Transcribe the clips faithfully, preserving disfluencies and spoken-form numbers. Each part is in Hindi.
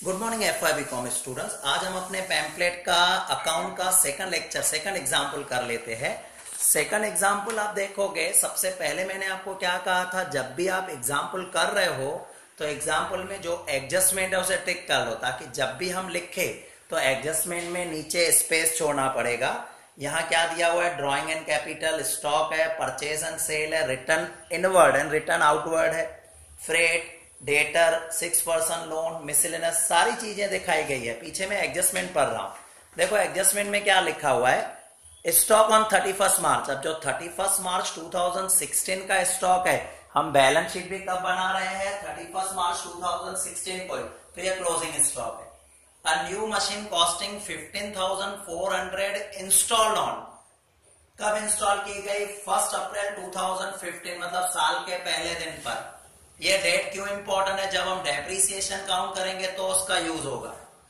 Good morning F Y B com students. आज हम अपने पैम्पलेट का अकाउंट का सेकंड लेक्चर सेकंड एग्जाम्पल कर लेते हैं। सेकंड एग्जाम्पल आप देखोगे, सबसे पहले मैंने आपको क्या कहा था, जब भी आप एग्जाम्पल कर रहे हो तो एग्जाम्पल में जो एडजस्टमेंट है उसे टिक कर लो, ताकि जब भी हम लिखे तो एडजस्टमेंट में नीचे स्पेस छोड़ना पड़ेगा। यहाँ क्या दिया हुआ है, ड्रॉइंग एंड कैपिटल, स्टॉक है, परचेज एंड सेल है, return inward and return outward है, freight, debtor, six percent loan, miscellaneous, सारी चीजें दिखाई गई है। पीछे मैं एडजस्टमेंट पढ़ रहा हूं। देखो एडजस्टमेंट में क्या लिखा हुआ है, stock on thirty first March. अब जो thirty first March two thousand sixteen का स्टॉक है, हम बैलेंस शीट भी कब बना रहे हैं, thirty first March two thousand sixteen को, तो ये क्लोजिंग स्टॉक है। A new machine costing fifteen thousand four hundred installed on, कब इंस्टॉल की गई, first April two thousand fifteen, मतलब साल के पहले दिन पर। ये डेट क्यों इंपॉर्टेंट है, जब हम डेप्रिसिएशन काउंट करेंगे तो उसका यूज होगा।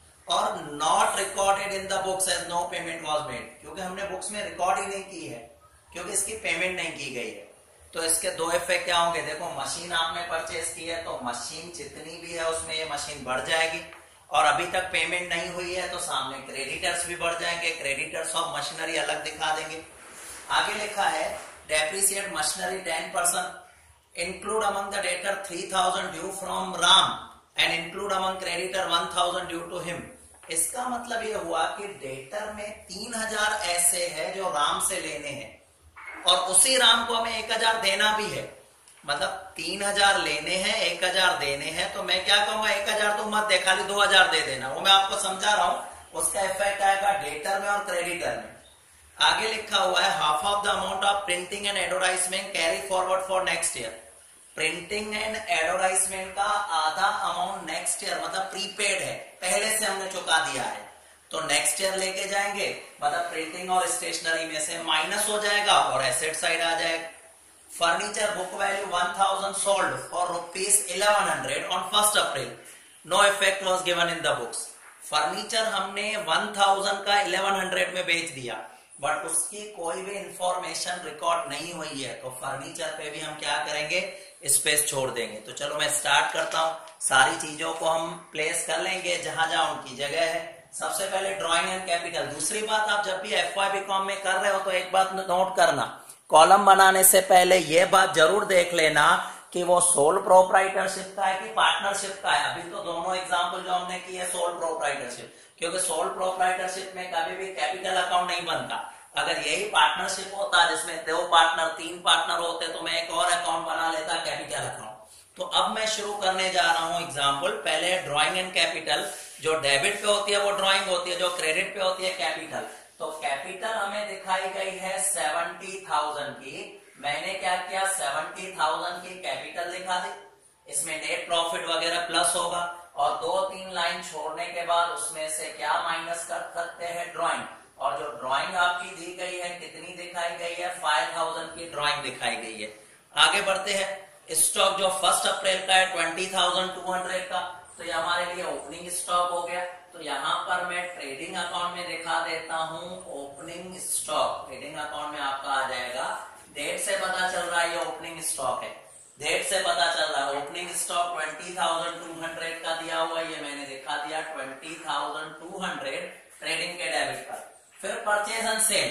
और not recorded in the books as no payment was made, क्योंकि हमने बुक्स में रिकॉर्ड ही नहीं की है, क्योंकि इसकी पेमेंट नहीं की गई है। तो इसके दो इफेक्ट क्या होंगे, देखो मशीन आपने परचेज की है तो मशीन जितनी भी है उसमें ये मशीन बढ़ जाएगी, और अभी तक पेमेंट नहीं हुई है तो सामने क्रेडिटर्स भी बढ़ जाएंगे, क्रेडिटर्स ऑफ मशीनरी अलग दिखा देंगे। आगे लिखा है depreciate machinery ten percent, include among the debtor three thousand due from Ram and include among creditor one thousand due to him। इसका मतलब ये हुआ कि डेटर में तीन हजार ऐसे हैं जो राम से लेने हैं, और उसी राम को हमें एक हजार देना भी है। मतलब तीन हजार लेने हैं, एक हजार देने हैं, तो मैं क्या कहूंगा, एक हजार तो मत दे, खाली दो हजार दे देना। वो मैं आपको समझा रहा हूं, उसका इफेक्ट आएगा डेटर में और क्रेडिटर में। आगे लिखा हुआ है half of the amount of printing and advertisement carry forward for next year. Printing and advertisement का आधा अमाउंट नेक्स्ट ईयर, मतलब प्रीपेड है, पहले से हमने चुका दिया है, तो नेक्स्ट ईयर लेके जाएंगे, मतलब प्रिंटिंग और स्टेशनरी में से माइनस हो जाएगा और एसेट साइड आ जाएगा। Furniture book value one thousand sold for rupees eleven hundred on first April, no effect was given in the books. Furniture हमने वन थाउजेंड का इलेवन हंड्रेड में बेच दिया, बट उसकी कोई भी इंफॉर्मेशन रिकॉर्ड नहीं हुई है, तो फर्नीचर पे भी हम क्या करेंगे, स्पेस छोड़ देंगे। तो चलो मैं स्टार्ट करता हूं, सारी चीजों को हम प्लेस कर लेंगे जहां जहां उनकी जगह है। सबसे पहले ड्राइंग एंड कैपिटल। दूसरी बात, आप जब भी एफ वाई बी कॉम में कर रहे हो तो एक बात नोट करना, कॉलम बनाने से पहले यह बात जरूर देख लेना कि वो सोल प्रोप्राइटरशिप का है कि पार्टनरशिप का है। अभी तो दोनों एग्जाम्पल जो हमने की है सोल प्रोप्राइटरशिप, क्योंकि सोल प्रोप्राइटरशिप में कभी भी कैपिटल अकाउंट नहीं बनता। अगर यही पार्टनरशिप होता जिसमें दो पार्टनर तीन पार्टनर होते तो मैं एक और अकाउंट बना लेता, कैपिटल अकाउंट। तो अब मैं शुरू करने जा रहा हूं एग्जाम्पल। पहले ड्रॉइंग एंड कैपिटल, जो डेबिट पे होती है वो ड्रॉइंग होती है, जो क्रेडिट पे होती है कैपिटल। तो कैपिटल हमें दिखाई गई है सेवेंटी थाउजेंड की, मैंने क्या किया, सेवेंटी थाउजेंड की कैपिटल दिखा दी, इसमें नेट प्रॉफिट वगैरह प्लस होगा, और दो तीन लाइन छोड़ने के बाद उसमें से क्या माइनस कर सकते हैं, ड्रॉइंग। और जो ड्राइंग आपकी दी गई है कितनी दिखाई गई है, फाइव थाउजेंड की ड्राइंग दिखाई गई है। आगे बढ़ते हैं। स्टॉक जो फर्स्ट अप्रैल का है ट्वेंटी थाउजेंड टू हंड्रेड का, तो ये हमारे लिए ओपनिंग स्टॉक हो गया। तो यहाँ पर मैं ट्रेडिंग अकाउंट में दिखा देता हूँ ओपनिंग स्टॉक। ट्रेडिंग अकाउंट में आपका आ जाएगा, डेट से पता चल रहा है ये ओपनिंग स्टॉक है, डेट से पता चल रहा है opening stock twenty thousand two hundred का दिया हुआ है, ये मैंने दिखा दिया twenty thousand two hundred trading के डेबिट पर। फिर परचेज एंड सेल,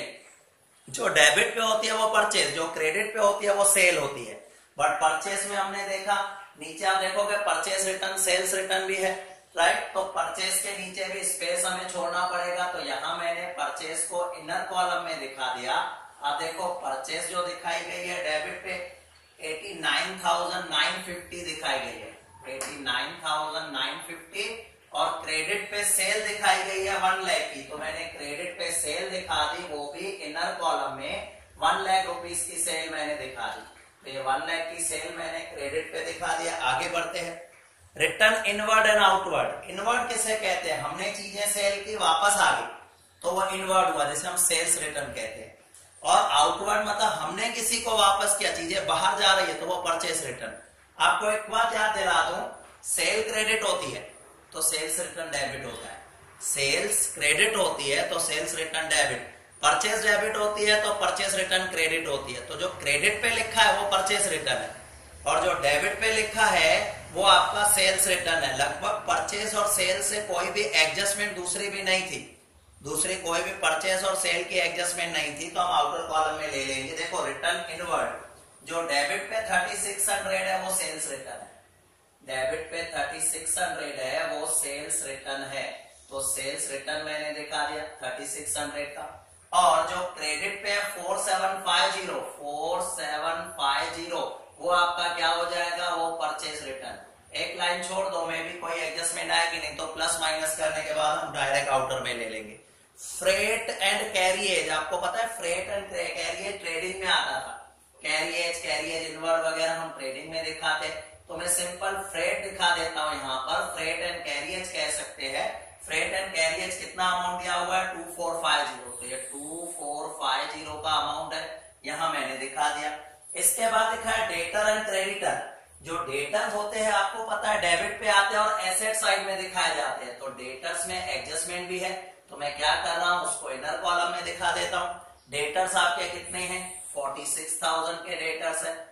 जो डेबिट पे होती है वो परचेज, जो क्रेडिट पे होती है वो सेल होती है। बट परचेज में हमने देखा, नीचे आप देखोगे परचेज रिटर्न, सेल्स रिटर्न भी है, राइट। तो परचेज के नीचे भी स्पेस हमें छोड़ना पड़ेगा, तो यहां मैंने परचेज को इनर कॉलम में दिखा दिया। आप देखो परचेज जो दिखाई गई है डेबिट पे eighty nine thousand nine fifty दिखाई गई है, eighty nine thousand nine fifty, और क्रेडिट पे सेल दिखाई गई है वन लाख की, तो मैंने क्रेडिट पे सेल दिखा दी, वो भी इनर कॉलम में वन लाख रुपीस की सेल मैंने दिखा दी। तो ये वन लाख की सेल मैंने क्रेडिट पे दिखा दिया। आगे बढ़ते हैं। Return inward and outward. Inward किसे कहते हैं, हमने चीजें सेल की वापस आ गई तो वो इनवर्ड हुआ, जिसे हम सेल्स रिटर्न कहते हैं। और आउटवर्ड मतलब हमने किसी को वापस किया, चीजें बाहर जा रही है, तो वो परचेस रिटर्न। आपको एक बात याद दिला दूं, सेल क्रेडिट होती है तो सेल्स रिटर्न डेबिट होता है, सेल्स क्रेडिट होती है तो sales return debit, purchase debit होती है तो परचेस रिटर्न क्रेडिट होती है। तो जो क्रेडिट पे लिखा है वो परचेस रिटर्न है, और जो डेबिट पे लिखा है वो आपका सेल्स रिटर्न है। लगभग परचेज परचेस और सेल से कोई भी एडजस्टमेंट दूसरी भी नहीं थी, दूसरी कोई भी परचेस और सेल की एडजस्टमेंट नहीं थी, तो हम आउटर कॉलम में ले लेंगे। देखो रिटर्न इनवर्ड, जो डेबिट पे थर्टी सिक्स हंड्रेड है वो सेल्स रिटर्न है, डेबिट पे थर्टी सिक्स हंड्रेड है वो सेल्स रिटर्न है, तो सेल्स रिटर्न मैंने दिखा दिया थर्टी सिक्स हंड्रेड का। और जो क्रेडिट पे four seven five zero four seven five zero वो आपका क्या हो जाएगा, वो परचेज रिटर्न। एक लाइन छोड़ दो, में भी कोई एडजस्टमेंट आएगी नहीं, तो प्लस माइनस करने के बाद हम डायरेक्ट आउटर में ले लेंगे। फ्रेट एंड कैरिएज, आपको पता है फ्रेट एंड कैरिएज ट्रेडिंग में आता था, कैरिएज कैरिएज इनवर्ड वगैरह हम ट्रेडिंग में दिखाते, तो मैं सिंपल फ्रेट दिखा देता हूं यहाँ पर। फ्रेट एंड कैरिएज कह सकते हैं। फ्रेट एंड कैरिएज कितना अमाउंट दिया हुआ है, टू फोर फाइव जीरो, तो ये टू फोर फाइव जीरो का अमाउंट है, यहां मैंने दिखा दिया। इसके बाद लिखा है डेटर एंड क्रेडिटर। जो डेटर होते हैं आपको पता है डेबिट पे आते हैं और एसेट साइड में दिखाए जाते हैं, तो डेटर्स में एडजस्टमेंट भी है, तो मैं क्या कर रहा हूं उसको इनर कॉलम में दिखा देता हूं। डेटर्स आपके कितने हैं, फोर्टी सिक्स थाउजेंड के डेटर्स है,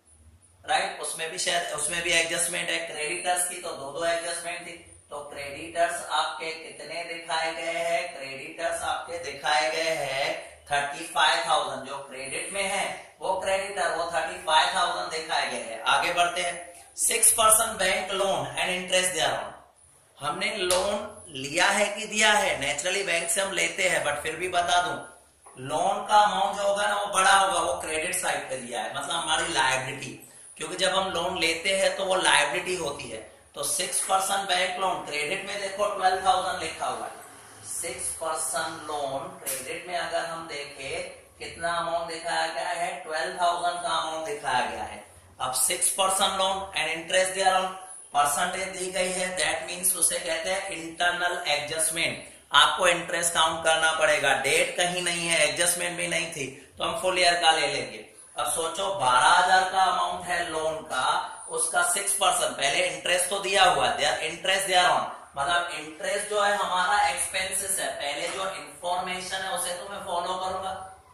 राइट, उसमें भी शायद उसमें भी एडजस्टमेंट है। क्रेडिटर्स की तो दो दो एडजस्टमेंट थी, तो क्रेडिटर्स आपके कितने दिखाए गए हैं, क्रेडिटर्स आपके दिखाए गए हैं थर्टी फाइव थाउजेंड, जो क्रेडिट में है वो क्रेडिटर वो थर्टी फाइव थाउजेंड दिखाए गए हैं। आगे बढ़ते हैं। Six percent bank loan and interest दिया रहा हूं, हमने लोन लिया है कि दिया है, नेचुरली बैंक से हम लेते हैं, बट फिर भी बता दूं लोन का अमाउंट जो होगा ना वो बड़ा होगा, वो क्रेडिट साइड पे दिया है, मतलब हमारी लायबिलिटी, क्योंकि जब हम लोन लेते हैं तो वो लायबिलिटी होती है। तो six percent bank loan, credit में देखो ट्वेल्व थाउजेंड लिखा हुआ है, सिक्स परसेंट लोन क्रेडिट में अगर हम देखें कितना अमाउंट दिखाया गया है, ट्वेल्व थाउजेंड का अमाउंट दिखाया गया है। अब six percent loan and interest दिया रहा हूं, परसेंटेज दी गई है, दैट मीन्स उसे कहते हैं इंटरनल एडजस्टमेंट। आपको इंटरेस्ट काउंट करना पड़ेगा, डेट कहीं नहीं है, एडजस्टमेंट भी नहीं थी, तो हम फुल ईयर का ले लेंगे। अब सोचो बारह हजार का अमाउंट है लोन का, उसका सिक्स परसेंट, पहले इंटरेस्ट तो दिया हुआ है, इंटरेस्ट दिया रहा हूं, मतलब इंटरेस्ट जो है हमारा एक्सपेंसेस है, पहले जो इंफॉर्मेशन है उसे तो मैं फॉलो करूंगा।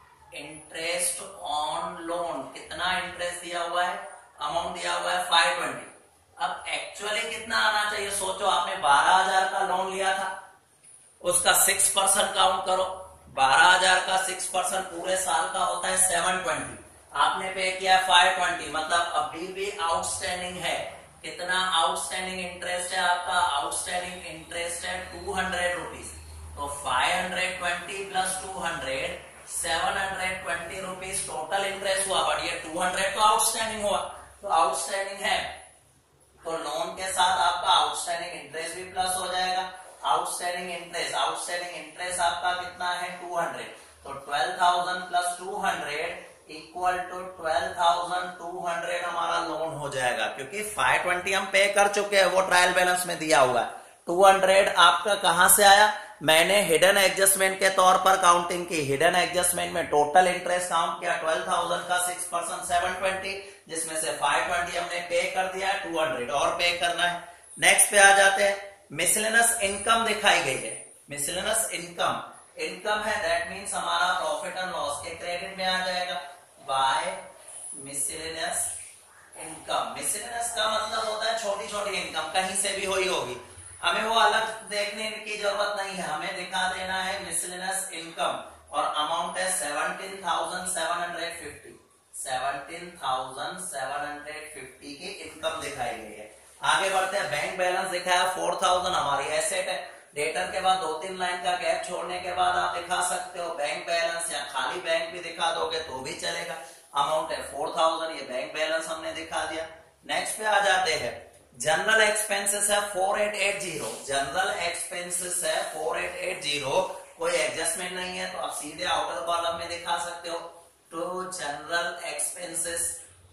इंटरेस्ट ऑन लोन, कितना इंटरेस्ट दिया हुआ है, अमाउंट दिया हुआ है फाइव ट्वेंटी। अब एक्चुअली कितना आना चाहिए, सोचो आपने बारह हजार का लोन लिया था, उसका सिक्स परसेंट काउंट करो, बारह हजार का सिक्स परसेंट पूरे साल का होता है सेवन ट्वेंटी, आपने पे किया फाइव ट्वेंटी, मतलब अभी भी आउटस्टैंडिंग है, कितना आउटस्टैंडिंग इंटरेस्ट है आपका, आउटस्टैंडिंग इंटरेस्ट है टू हंड्रेड रुपीज, तो five hundred twenty plus two hundred seven hundred twenty rupees total interest हुआ, बट ये टू हंड्रेड तो आउटस्टैंडिंग हुआ, तो आउटस्टैंडिंग है, तो लोन के साथ आपका आउटस्टैंडिंग इंटरेस्ट भी प्लस हो जाएगा। आउटस्टैंडिंग इंटरेस्ट, आउटस्टैंडिंग इंटरेस्ट आपका कितना है टू हंड्रेड, तो twelve thousand plus two hundred equal to twelve thousand two hundred हमारा लोन हो जाएगा, क्योंकि फाइव ट्वेंटी हम पे कर चुके हैं, वो ट्रायल बैलेंस में दिया हुआ है। टू हंड्रेड आपका कहां से आया, मैंने हिडन एडजस्टमेंट के तौर पर काउंटिंग की, हिडन एडजस्टमेंट में टोटल इंटरेस्ट काउंट किया ट्वेल्व थाउजेंड का सिक्स परसेंट सेवन ट्वेंटी, जिसमें से फाइव ट्वेंटी हमने पे कर दिया, टू हंड्रेड और पे करना है। नेक्स्ट पे आ जाते हैं, मिसलेनस इनकम दिखाई गई है, मिसलेनस इनकम, इनकम है दैट मीन्स हमारा प्रॉफिट एंड लॉस के क्रेडिट में आ जाएगा बाय मिसलेनस इनकम। मिसलेनस का मतलब होता है छोटी छोटी इनकम, कहीं से भी हुई होगी, हमें वो अलग देखने की जरूरत नहीं है, हमें दिखा देना है मिसलेनस इनकम, और अमाउंट है seventeen thousand seven hundred fifty, seventeen thousand seven hundred fifty की इनकम दिखाई गई है। आगे बढ़ते हैं, बैंक बैलेंस दिखाया फोर थाउजेंड, हमारी एसेट है, डेटर के बाद दो तीन लाइन का गैप छोड़ने के बाद आप दिखा सकते हो बैंक बैलेंस, या खाली बैंक भी दिखा दोगे तो भी चलेगा। अमाउंट है फोर थाउजेंड, ये बैंक बैलेंस हमने दिखा दिया। नेक्स्ट पे आ जाते हैं, जनरल एक्सपेंसेस है four eight eight zero, general expenses है फोर एट एट जीरो, कोई एडजस्टमेंट नहीं है, तो आप सीधे आउटर कॉलम में दिखा सकते हो, to general expenses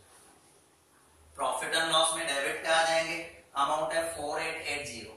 profit and loss में डेबिट पे आ जाएंगे, अमाउंट है four eight eight zero.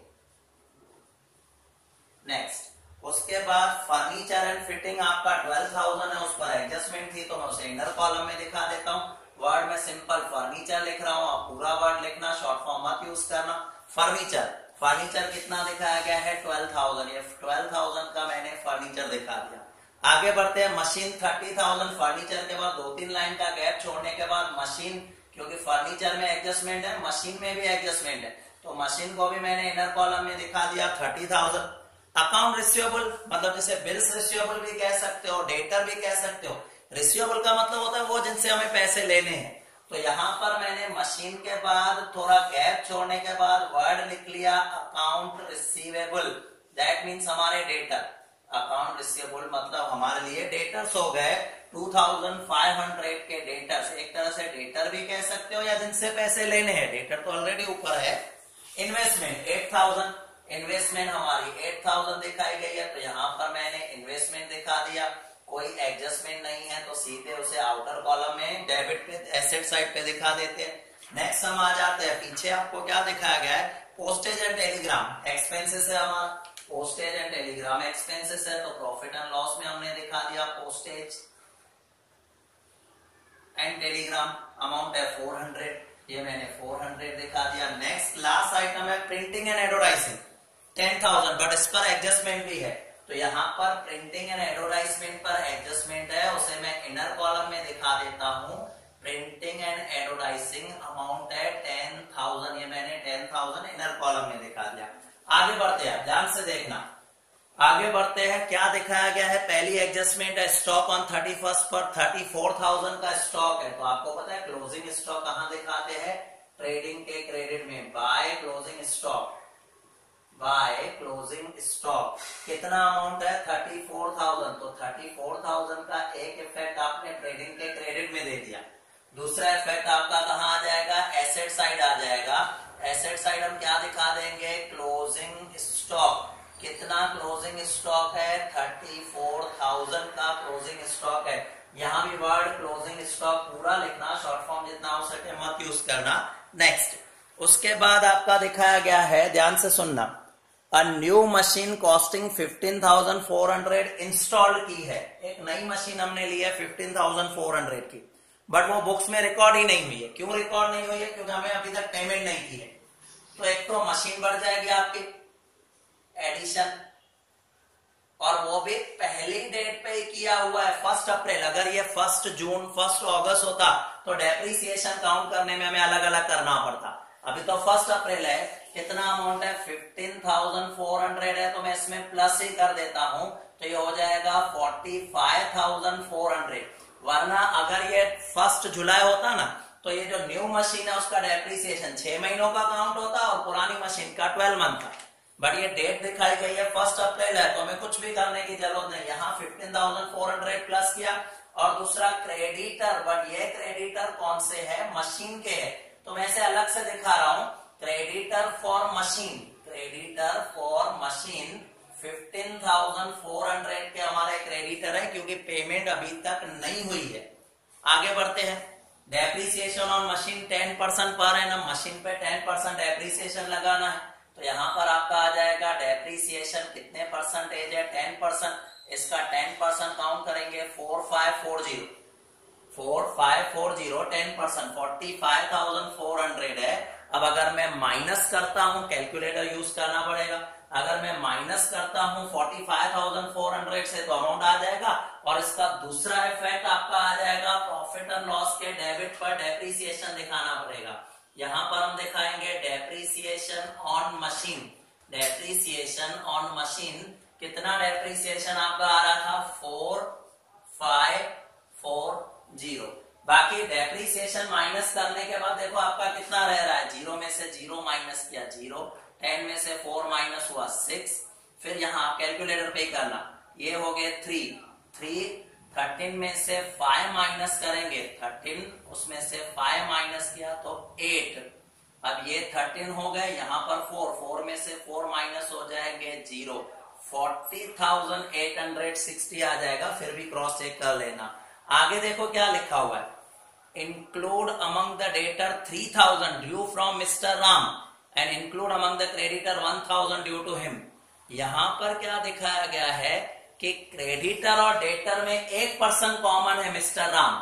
Next, उसके बाद फर्नीचर एंड फिटिंग आपका ट्वेल्व थाउजेंड है, उस पर एडजस्टमेंट थी तो मैं उसे इनर कॉलम में दिखा देता हूं। वर्ड में सिंपल फर्नीचर लिख रहा हूं, आप पूरा वर्ड लिखना, शॉर्ट फॉर्म मत यूज करना। फर्नीचर, फर्नीचर कितना दिखाया गया है ट्वेल्व थाउजेंड, ये ट्वेल्व थाउजेंड का मैंने फर्नीचर दिखा दिया। आगे बढ़ते हैं, मशीन थर्टी थाउजेंड, फर्नीचर के बाद दो तीन लाइन का गैप छोड़ने के बाद मशीन, क्योंकि फर्नीचर में एडजस्टमेंट है, मशीन में भी एडजस्टमेंट है, तो मशीन को भी मैंने इनर कॉलम में दिखा दिया थर्टी थाउजेंड। अकाउंट रिसीवेबल मतलब जैसे बिल्स रिसीवेबल भी कह सकते हो, डेटर भी कह सकते हो। रिसीवेबल का मतलब होता है वो जिनसे हमें पैसे लेने हैं। तो यहां पर मैंने मशीन के बाद थोड़ा गैप छोड़ने के बाद वर्ड लिख लिया अकाउंट रिसीवेबल, दैट मीन्स हमारे डेटर। अकाउंट रिसीवेबल मतलब हमारे लिए डेटर्स हो गए टू थाउजेंड फाइव हंड्रेड के डेटर्स। एक तरह से डेटर भी कह सकते हो या जिनसे पैसे लेने हैं, डेटर तो ऑलरेडी ऊपर है। इन्वेस्टमेंट एट थाउजेंड, इन्वेस्टमेंट हमारी एट थाउजेंड दिखाई गई है, तो यहां पर मैंने इन्वेस्टमेंट दिखा दिया। कोई एडजस्टमेंट नहीं है तो सीधे उसे आउटर कॉलम में डेबिट पे एसेट साइड पे दिखा देते हैं। नेक्स्ट हम आ जाते हैं, पीछे आपको क्या दिखाया गया है, पोस्टेज एंड टेलीग्राम एक्सपेंसेस है हमारा। पोस्टेज एंड टेलीग्राम एक्सपेंसेस है तो प्रॉफिट एंड लॉस में हमने दिखा दिया पोस्टेज एंड टेलीग्राम अमाउंट है फोर हंड्रेड, ये मैंने फोर हंड्रेड दिखा दिया। नेक्स्ट लास्ट आइटम है printing and advertising ten thousand, but इस पर एडजस्टमेंट भी है। तो यहाँ पर प्रिंटिंग एंड एडवर्टाइजमेंट पर एडजस्टमेंट है, उसे मैं इनर कॉलम में दिखा देता हूँ। प्रिंटिंग एंड एडवर्टाइजिंग अमाउंट है टेन थाउजेंड, ये मैंने टेन थाउजेंड इनर कॉलम में दिखा दिया। आगे बढ़ते हैं, ध्यान से देखना। आगे बढ़ते हैं, क्या दिखाया गया है, पहली एडजस्टमेंट है स्टॉक ऑन थर्टी फर्स्ट पर थर्टी फोर थाउजेंड का स्टॉक है। तो आपको पता है क्लोजिंग स्टॉक कहाँ दिखाते हैं, ट्रेडिंग के क्रेडिट में, by closing stock, by closing stock. कितना अमाउंट है थर्टी फोर थाउजेंड, तो थर्टी फोर थाउजेंड का एक इफेक्ट आपने ट्रेडिंग के क्रेडिट में दे दिया। दूसरा इफेक्ट आपका कहाँ आ जाएगा, एसेट साइड आ जाएगा। एसेट साइड हम क्या दिखा देंगे, क्लोजिंग स्टॉक। कितना क्लोजिंग स्टॉक है, थर्टी फोर थाउजेंड का क्लोजिंग स्टॉक है। यहां भी वर्ड क्लोजिंग स्टॉक पूरा लिखना, शॉर्ट फॉर्म जितना हो सके मत यूज करना। नेक्स्ट, उसके बाद आपका दिखाया गया है, ध्यान से सुनना, a new machine costing fifteen thousand four hundred installed की है। एक नई मशीन हमने ली है फिफ्टीन थाउजेंड फोर हंड्रेड की, बट वो बुक्स में रिकॉर्ड ही नहीं हुई है। क्यों रिकॉर्ड नहीं हुई है, क्योंकि हमें अभी तक पेमेंट नहीं की है। तो एक तो मशीन बढ़ जाएगी आपकी एडिशन, और वो भी पहली डेट पे ही किया हुआ है फर्स्ट अप्रैल। अगर ये फर्स्ट जून फर्स्ट अगस्त होता तो डेप्रीसिएशन काउंट करने में हमें अलग अलग करना पड़ता। अभी तो फर्स्ट अप्रैल है। कितना अमाउंट है, फिफ्टीन थाउजेंड फोर हंड्रेड है, तो मैं इसमें प्लस ही कर देता हूं, तो ये हो जाएगा forty five thousand four hundred. वरना अगर ये फर्स्ट जुलाई होता ना, तो ये जो न्यू मशीन है उसका डेप्रीसिएशन छह महीनों का काउंट होता और पुरानी मशीन का ट्वेल्व मंथ का। बट ये डेट दिखाई गई है फर्स्ट अप्रैल है, तो हमें कुछ भी करने की जरूरत नहीं। यहाँ fifteen thousand four hundred plus किया। और दूसरा क्रेडिटर, बट ये क्रेडिटर कौन से है, मशीन के है, तो मैं इसे अलग से दिखा रहा हूं। Creditor for machine, creditor for machine fifteen thousand four hundred के हमारे क्रेडिटर है, क्योंकि पेमेंट अभी तक नहीं हुई है। आगे बढ़ते हैं, depreciation on machine ten percent per annum, machine पे टेन परसेंट डेप्रीसिएशन लगाना है। तो यहाँ पर आपका आ जाएगा डेप्रीसिएशन कितने परसेंटेज है, टेन परसेंट। इसका टेन परसेंट काउंट करेंगे four five four zero, four five four zero ten percent forty five thousand four hundred है। अब अगर मैं माइनस करता हूं, कैलकुलेटर यूज करना पड़ेगा। अगर मैं माइनस करता हूं forty five thousand four hundred से, तो अमाउंट आ जाएगा। और इसका दूसरा इफेक्ट आपका आ जाएगा प्रॉफिट एंड लॉस के डेबिट पर डेप्रीसिएशन दिखाना पड़ेगा। यहां पर हम दिखाएंगे depreciation on machine, depreciation on machine. कितना डेप्रीसिएशन आपका आ रहा था, फोर फाइव फोर जीरो। बाकी डेप्रीसिएशन माइनस करने के बाद देखो आपका कितना रह रहा है, जीरो में से जीरो माइनस किया जीरो, टेन में से फोर माइनस हुआ सिक्स। फिर यहाँ आप कैलकुलेटर पे करना, ये हो गए थ्री, थ्री थर्टीन में से फाइव माइनस करेंगे, थर्टीन उसमें से फाइव माइनस किया तो एट। अब ये थर्टीन हो गए, यहाँ पर फोर, फोर में से फोर माइनस हो जाएंगे zero, forty thousand eight hundred sixty आ जाएगा। फिर भी क्रॉस चेक कर लेना। आगे देखो क्या लिखा हुआ है, include among the debtor three thousand due from mister Ram and include among the creditor one thousand due to him. यहां पर क्या दिखाया गया है कि क्रेडिटर और डेटर में एक पर्सन कॉमन है, मिस्टर राम।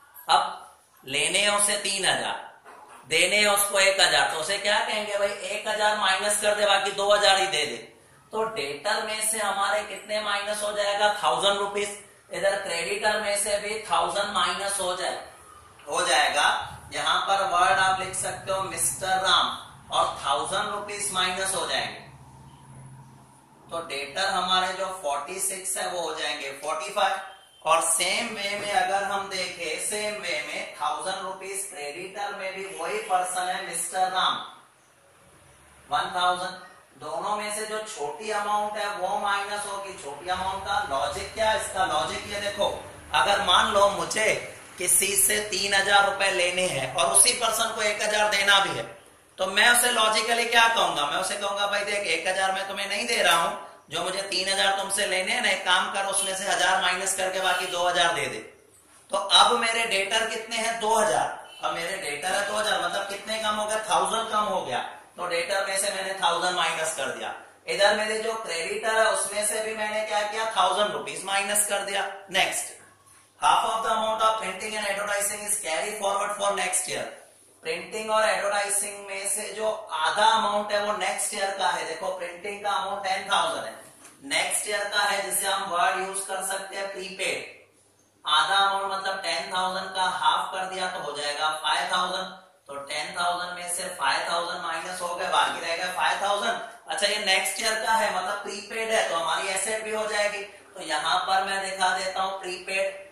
अब लेने उसे तीन हजार, देने उसको एक हजार, तो उसे क्या कहेंगे भाई, एक हजार माइनस कर दे, बाकी दो हजार ही दे दे। तो डेटर में से हमारे कितने माइनस हो जाएगा, थाउजेंड रुपीज। इधर क्रेडिटर में से भी थाउजेंड माइनस हो जाए हो जाएगा। यहां पर वर्ड आप लिख सकते हो मिस्टर राम, और थाउजेंड रुपीज माइनस हो जाएंगे, तो डेटर हमारे जो छियालीस है वो हो जाएंगे पैंतालीस। और सेम वे में अगर हम देखें, सेम वे में थाउजेंड रुपीज क्रेडिटर में भी वही पर्सन है मिस्टर राम, वन थाउजेंड। दोनों में से जो छोटी अमाउंट है वो माइनस होगी छोटी अमाउंट का। लॉजिक क्या है इसका? लॉजिक ये देखो, अगर मान लो मुझे किसी से तीन हजार रुपए लेने हैं और उसी पर्सन को एक हजार देना भी है, तो मैं उसे लॉजिकली क्या कहूंगा? मैं उसे कहूंगा भाई देख, एक हजार मैं तुम्हें नहीं दे रहा हूं, जो मुझे तीन हजार तुमसे लेने हैं ना, एक काम कर उसमें से हजार माइनस करके बाकी दो हजार दे दे। तो अब मेरे डेटर कितने हैं? दो हजार। अब मेरे डेटर है दो हजार, मतलब कितने कम हो गया? थाउजेंड कम हो गया। तो डेटर में से मैंने थाउजेंड माइनस कर दिया। इधर मेरे जो क्रेडिटर है उसमें से भी मैंने क्या किया? थाउजेंड रुपीज माइनस कर दिया। Next, half of the amount of printing and advertising is carry forward for next year. Printing और एडवर्टाइजिंग में से जो आधा अमाउंट है वो नेक्स्ट ईयर का है। देखो प्रिंटिंग का अमाउंट टेन थाउजेंड है, नेक्स्ट ईयर का है, जिसे हम वर्ड यूज कर सकते हैं प्रीपेड। आधा अमाउंट मतलब टेन थाउजेंड का हाफ कर दिया तो हो जाएगा फाइव थाउजेंड। तो टेन थाउजेंड में से फाइव थाउजेंड माइनस हो गए, बाकी रह गया फाइव थाउजेंड। अच्छा ये नेक्स्ट ईयर का है मतलब प्रीपेड है, तो हमारी एसेट भी हो जाएगी। तो यहां पर मैं दिखा देता हूं prepaid.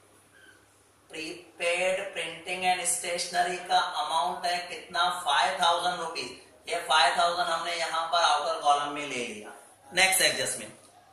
Prepaid printing and stationery का अमाउंट है कितना? Five thousand rupees. ये फाइव थाउजेंड हमने यहां पर आउटर कॉलम में ले लिया। Next adjustment,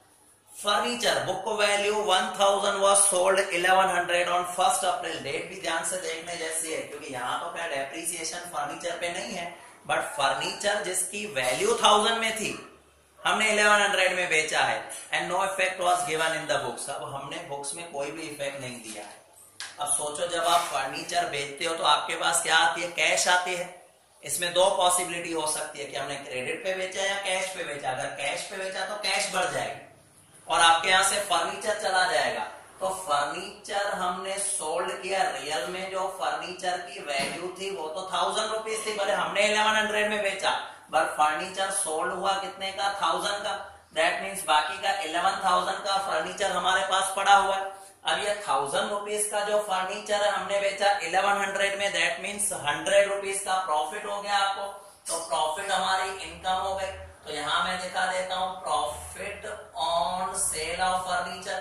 furniture book value one thousand was sold eleven hundred on first April. Date भी ध्यान से देखने जैसी है, क्योंकि यहाँ तो क्या डेप्रिसिएशन फर्नीचर पे नहीं है, बट फर्नीचर जिसकी वैल्यू थाउजेंड में थी हमने इलेवन हंड्रेड में बेचा है। And no effect was given in the books. अब हमने बुक्स में कोई भी इफेक्ट नहीं दिया है। अब सोचो जब आप फर्नीचर बेचते हो तो आपके पास क्या आती है? कैश आती है। इसमें दो पॉसिबिलिटी हो सकती है कि हमने क्रेडिट पे बेचा या कैश पे बेचा। अगर कैश पे बेचा तो कैश बढ़ जाएगी और आपके यहां से फर्नीचर चला जाएगा। तो फर्नीचर हमने सोल्ड किया, रियल में जो फर्नीचर की वैल्यू थी वो तो थाउजेंड रुपीज थी, भले हमने इलेवन हंड्रेड में बेचा, बट फर्नीचर सोल्ड हुआ कितने का? थाउजेंड का। दैट मीन्स बाकी का इलेवन थाउजेंड का फर्नीचर हमारे पास पड़ा हुआ है। अब ये थाउजेंड रुपीज का जो फर्नीचर है हमने बेचा इलेवन हंड्रेड में, दैट मीन्स हंड्रेड रुपीज का प्रॉफिट हो गया आपको। तो प्रॉफिट हमारी इनकम हो गई। तो यहां मैं दिखा देता हूं profit on sale of furniture.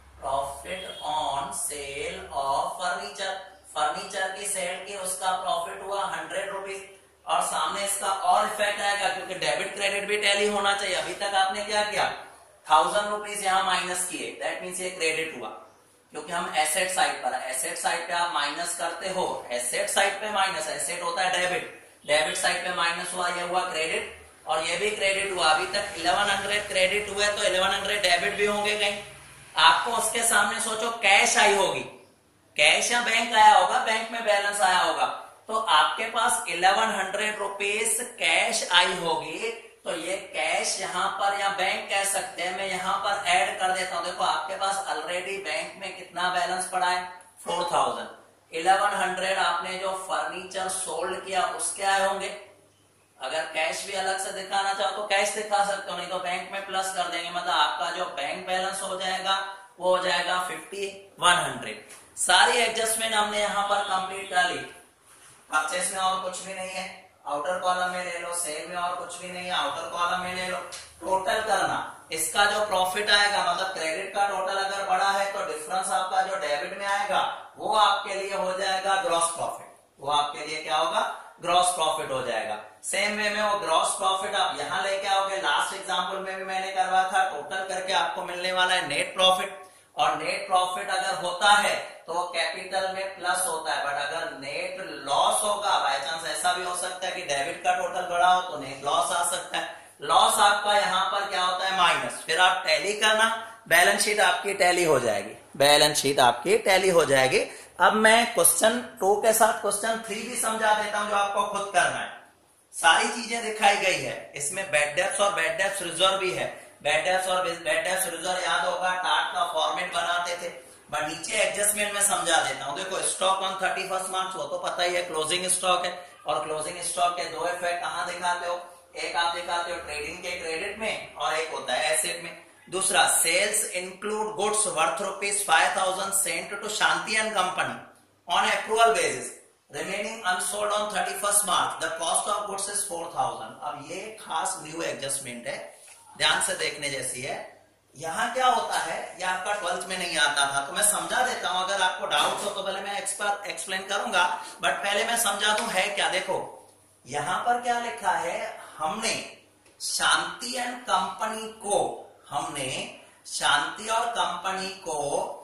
Profit on sale of furniture, furniture की सेल की उसका प्रॉफिट हुआ हंड्रेड रुपीज। और सामने इसका और इफेक्ट आएगा क्योंकि डेबिट क्रेडिट भी टैली होना चाहिए। अभी तक आपने क्या किया? थाउजेंड रुपीज यहां माइनस किए, दैट मीन्स ये क्रेडिट हुआ, क्योंकि हम एसेट साइड पर है। एसेट साइड पे आप माइनस करते हो, एसेट साइड पे माइनस, एसेट होता है डेबिट, डेबिट साइड पे माइनस हुआ, ये हुआ क्रेडिट और ये भी क्रेडिट हुआ। अभी तक इलेवन हंड्रेड क्रेडिट हुए तो इलेवन हंड्रेड डेबिट भी होंगे कहीं। आपको उसके सामने सोचो कैश आई होगी, कैश या बैंक आया होगा, बैंक में बैलेंस आया होगा, तो आपके पास इलेवन हंड्रेड रुपीज कैश आई होगी। तो ये कैश यहाँ पर या बैंक कह सकते हैं, मैं यहाँ पर ऐड कर देता हूं। देखो आपके पास ऑलरेडी बैंक में कितना बैलेंस पड़ा है? Four thousand. इलेवन हंड्रेड आपने जो फर्नीचर सोल्ड किया उसके आए होंगे। अगर कैश भी अलग से दिखाना चाहो तो कैश दिखा सकते हो, नहीं तो बैंक में प्लस कर देंगे, मतलब आपका जो बैंक बैलेंस हो जाएगा वो हो जाएगा फिफ्टी वन हंड्रेड। सारी एडजस्टमेंट हमने यहाँ पर कंप्लीट कर ली। परचेस में और कुछ भी नहीं है, आउटर कॉलम में ले लो, सेल में और कुछ भी नहीं है, आउटर कॉलम में ले लो। टोटल करना, इसका जो प्रॉफिट आएगा मतलब क्रेडिट का टोटल अगर बड़ा है तो डिफरेंस आपका जो डेबिट में आएगा वो आपके लिए हो जाएगा ग्रॉस प्रॉफिट। वो आपके लिए क्या होगा? ग्रॉस प्रॉफिट हो जाएगा। सेम वे में वो ग्रॉस प्रॉफिट आप यहां लेके आओगे। लास्ट एग्जांपल में भी मैंने करवाया था, टोटल करके आपको मिलने वाला है नेट प्रॉफिट। और नेट प्रॉफिट अगर होता है तो वो कैपिटल में प्लस होता है, बट अगर नेट लॉस होगा, बाय चांस ऐसा भी हो सकता है कि डेबिट का टोटल बड़ा हो तो नेट लॉस आ सकता है। लॉस आपका यहाँ पर क्या होता है? माइनस। फिर आप टैली करना, बैलेंस शीट आपकी टैली हो जाएगी, बैलेंस शीट आपकी टैली हो जाएगी। अब मैं क्वेश्चन टू के साथ क्वेश्चन थ्री भी समझा देता हूं जो आपको खुद करना है। सारी चीजें दिखाई गई है, इसमें बैड डेब्ट्स और बैड डेब्ट्स रिजर्व भी है। बैड डेब्ट्स और बैड डेब्ट्स रिजर्व याद होगा, टाट का फॉर्मेट बनाते थे, बट नीचे एडजस्टमेंट में समझा देता हूं। देखो stock on thirty first March वो तो पता ही है, क्लोजिंग स्टॉक है, और क्लोजिंग स्टॉक के दो इफेक्ट कहां दिखाते हो? एक आप दिखाते हो ट्रेडिंग के क्रेडिट में और एक होता है एसेट में। दूसरा, sales include goods worth rupees five thousand sent to Shanti and company on approval basis. Remaining unsold on thirty first March the cost of goods is four thousand. अब ये खास न्यू एडजस्टमेंट है, ध्यान से देखने जैसी है। यहां क्या होता है, यह आपका ट्वेल्थ में नहीं आता था, तो मैं समझा देता हूं, अगर आपको डाउट हो तो पहले मैं एक्सपर्ट एक्सप्लेन करूंगा, बट पहले मैं समझा दूं है क्या। देखो यहां पर क्या लिखा है, हमने शांति एंड कंपनी को हमने शांति और कंपनी को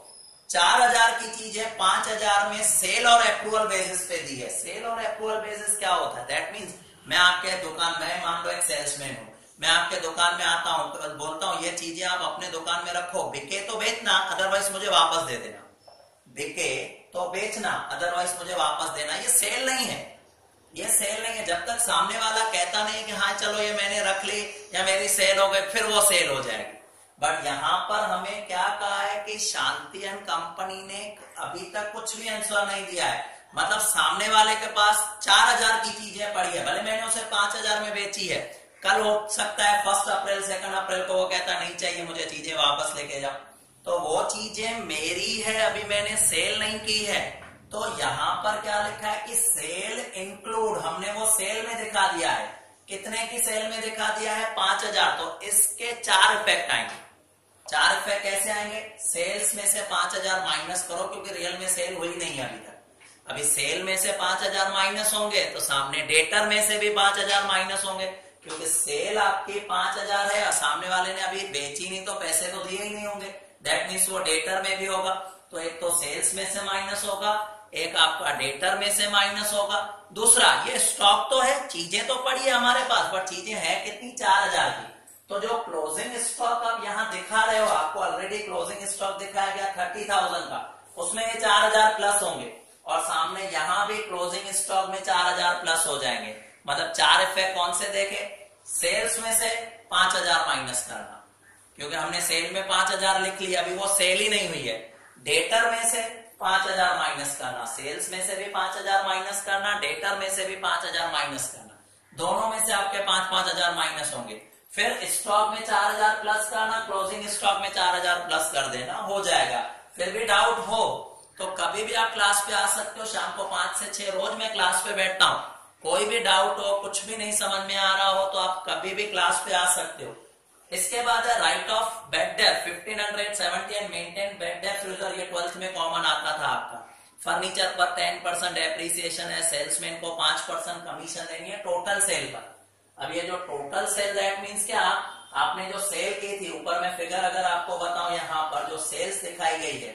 चार हजार की चीजें पांच हजार में सेल और अप्रूवल बेसिस पे दी है। सेल और अप्रूवल बेसिस क्या होता है, दैट मीन्स मैं आपके दुकान में, मान लो एक सेल्समैन हूं, मैं आपके दुकान में आता हूं, बोलता हूं ये चीजें आप अपने दुकान में रखो, बिके तो बेचना, अदरवाइज मुझे वापस दे देना। बिके तो बेचना, अदरवाइज मुझे वापस देना। ये सेल नहीं है, ये सेल नहीं है। जब तक सामने वाला कहता नहीं कि हाँ चलो ये मैंने रख ली या मेरी सेल हो गई, फिर वो सेल हो जाएगी। बट यहां पर हमें क्या कहा है कि शांति एंड कंपनी ने अभी तक कुछ भी आंसर नहीं दिया है। मतलब सामने वाले के पास चार हजार की चीजें पड़ी है, भले मैंने उसे पांच हजार में बेची है, कल हो सकता है फर्स्ट अप्रैल सेकंड अप्रैल को वो कहता नहीं चाहिए मुझे चीजें वापस लेके जाओ, तो वो चीजें मेरी है, अभी मैंने सेल नहीं की है। तो यहां पर क्या लिखा है कि सेल इंक्लूड, हमने वो सेल में दिखा दिया है। कितने की सेल में दिखा दिया है, पांच हजार। तो इसके चार इफेक्ट आएंगे। चार इफेक्ट कैसे आएंगे, सेल्स में से पांच हजार माइनस करो, क्योंकि रियल में सेल हुई नहीं है अभी तक। अभी सेल में से पांच हजार माइनस होंगे तो सामने डेटर में से भी पांच हजार माइनस होंगे, क्योंकि सेल आपकी पांच हजार है और सामने वाले ने अभी बेची नहीं तो पैसे तो दिए ही नहीं होंगे। दैट मीन्स वो डेटर में भी होगा। तो एक तो सेल्स में से माइनस होगा, एक आपका डेटर में से माइनस होगा। दूसरा ये स्टॉक तो है, चीजें तो पड़ी है हमारे पास, बट चीजें है कितनी, चार हजार की। तो जो क्लोजिंग स्टॉक आप यहां दिखा रहे हो, आपको ऑलरेडी क्लोजिंग स्टॉक दिखाया गया थर्टी थाउजेंड का, उसमें ये चार हजार प्लस होंगे, और सामने यहां भी क्लोजिंग स्टॉक में चार हजार प्लस हो जाएंगे। मतलब चार इफेक्ट कौन से देखे, सेल्स में से पांच हजार माइनस करना, क्योंकि हमने सेल में पांच हजार लिख लिया, अभी वो सेल ही नहीं हुई है। डेटर में से पांच हजार माइनस करना, सेल्स में से भी पांच हजार माइनस करना, डेटर में से भी पांच हजार माइनस करना, दोनों में से आपके पांच पांच हजार माइनस होंगे। फिर स्टॉक में चार हजार प्लस करना, क्लोजिंग स्टॉक में चार हजार प्लस कर देना, हो जाएगा। फिर भी डाउट हो तो कभी भी आप क्लास पे आ सकते हो, शाम को पांच से छह रोज मैं क्लास पे बैठता हूँ। कोई भी डाउट हो, कुछ भी नहीं समझ में आ रहा हो, तो आप कभी भी क्लास पे आ सकते हो। इसके बाद है right off bed depth fifteen hundred seventy and maintain bed depth reserve, ये ट्वेल्थ में कॉमन आता था आपका। फर्नीचर पर टेन परसेंट डेप्रिसिएशन है, सेल्समैन को पांच परसेंट कमीशन देनी है टोटल सेल पर। अब ये जो टोटल सेल दैट मीन्स क्या, आपने जो सेल की थी, ऊपर में फिगर अगर आपको बताऊं, यहां पर जो सेल्स दिखाई गई है,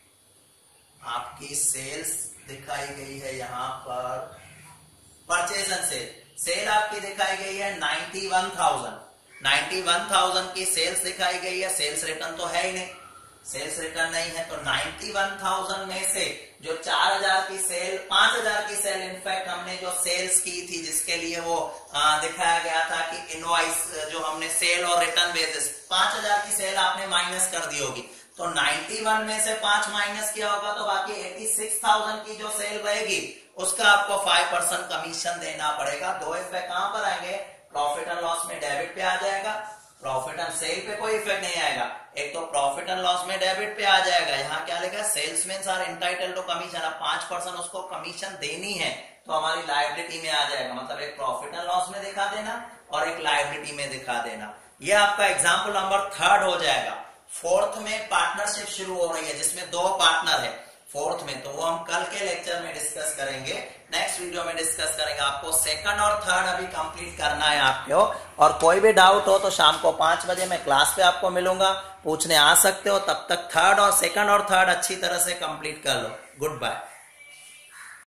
आपकी सेल्स दिखाई गई है यहां पर, परचेज एंड सेल, सेल आपकी दिखाई गई है ninety one thousand, ninety one thousand की सेल्स दिखाई गई है। सेल्स रिटर्न तो है ही नहीं, सेल्स रिटर्न नहीं है, तो नाइन्टी वन थाउजेंड में से जो चार हजार की सेल, पांच हजार की सेल, इनफैक्ट हमने जो सेल्स की थी जिसके लिए वो आ, दिखाया गया था कि इनवॉइस, जो हमने सेल और रिटर्न बेसिस, पांच हजार की सेल आपने माइनस कर दी होगी, तो नाइन्टी वन में से पांच माइनस किया होगा, तो बाकी एटी सिक्स थाउजेंड की जो सेल रहेगी उसका आपको फाइव परसेंट कमीशन देना पड़ेगा। दो इफेक्ट कहां पर आएंगे, प्रॉफिट एंड लॉस में डेबिट पे आ जाएगा, प्रॉफिट एंड सेल पे कोई इफेक्ट नहीं आएगा। एक तो प्रॉफिट एंड लॉस में डेबिट पे आ जाएगा, यहाँ क्या लिखा है, salesman are entitled to commission, अब पांच परसेंट उसको कमीशन देनी है, तो हमारी लायबिलिटी में आ जाएगा। मतलब एक प्रॉफिट एंड लॉस में दिखा देना और एक लायबिलिटी में दिखा देना। ये आपका एग्जाम्पल नंबर थर्ड हो जाएगा। फोर्थ में पार्टनरशिप शुरू हो रही है जिसमें दो पार्टनर है फोर्थ में, तो वो हम कल के लेक्चर में डिस्कस करेंगे, नेक्स्ट वीडियो में डिस्कस करेंगे। आपको सेकंड और थर्ड अभी कंप्लीट करना है आपको, और कोई भी डाउट हो तो शाम को पांच बजे मैं क्लास पे आपको मिलूंगा, पूछने आ सकते हो। तब तक थर्ड और सेकंड और थर्ड अच्छी तरह से कंप्लीट कर लो। Good bye.